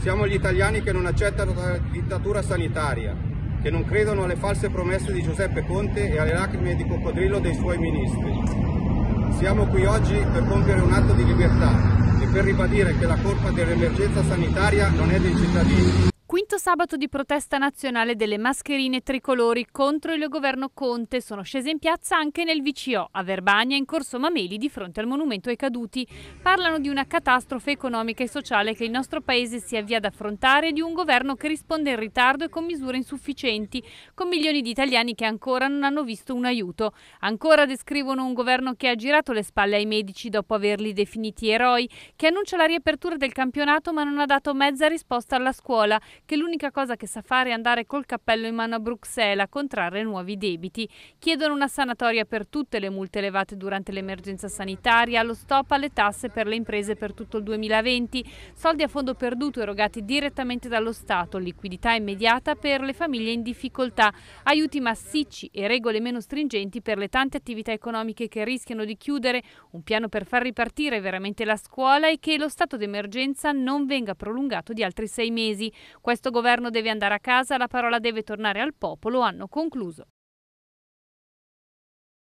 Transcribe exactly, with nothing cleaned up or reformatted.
Siamo gli italiani che non accettano la dittatura sanitaria, che non credono alle false promesse di Giuseppe Conte e alle lacrime di coccodrillo dei suoi ministri. Siamo qui oggi per compiere un atto di libertà e per ribadire che la colpa dell'emergenza sanitaria non è dei cittadini. Quinto sabato di protesta nazionale delle mascherine tricolori contro il governo Conte. Sono scese in piazza anche nel V C O, a Verbania, in Corso Mameli, di fronte al monumento ai caduti. Parlano di una catastrofe economica e sociale che il nostro paese si avvia ad affrontare e di un governo che risponde in ritardo e con misure insufficienti, con milioni di italiani che ancora non hanno visto un aiuto. Ancora descrivono un governo che ha girato le spalle ai medici dopo averli definiti eroi, che annuncia la riapertura del campionato ma non ha dato mezza risposta alla scuola, che l'unica cosa che sa fare è andare col cappello in mano a Bruxelles a contrarre nuovi debiti. Chiedono una sanatoria per tutte le multe elevate durante l'emergenza sanitaria, lo stop alle tasse per le imprese per tutto il duemilaventi, soldi a fondo perduto erogati direttamente dallo Stato, liquidità immediata per le famiglie in difficoltà, aiuti massicci e regole meno stringenti per le tante attività economiche che rischiano di chiudere, un piano per far ripartire veramente la scuola e che lo stato d'emergenza non venga prolungato di altri sei mesi. Questo governo deve andare a casa, la parola deve tornare al popolo, hanno concluso.